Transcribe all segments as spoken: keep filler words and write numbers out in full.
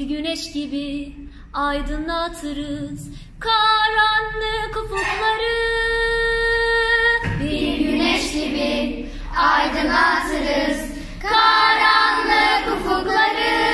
güneş gibi aydınlatırız karanlık ufukları. Bir güneş gibi aydınlatırız karanlık ufukları.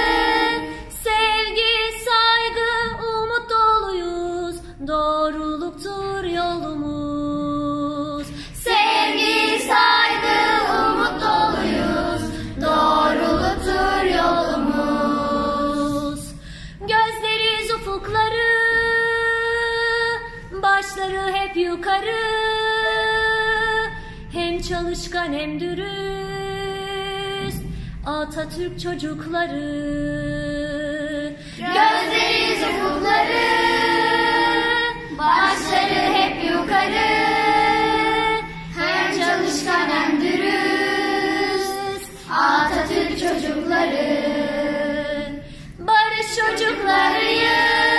Sevgi, saygı, umut doluyuz, doğruluktur yolumuz. Sevgi, saygı, umut doluyuz, doğruluktur yolumuz. Gözleriz ufukları, başları hep yukarı. Hem çalışkan hem dürüst Atatürk çocukları. Gözleriz ufukları, başları hep yukarı. Hem çalışkan hem dürüst Atatürk çocukları. Barış çocuklarıyız,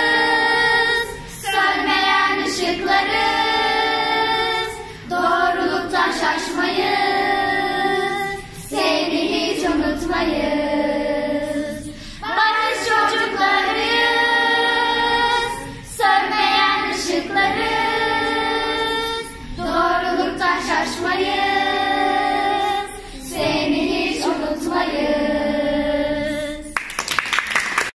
Sönmeyen ışıklarız, doğruluktan şaşmayız, sevgiyi hiç unutmayız. Barış çocuklarıyız, sönmeyen ışıklarız, doğruluktan şaşmayız.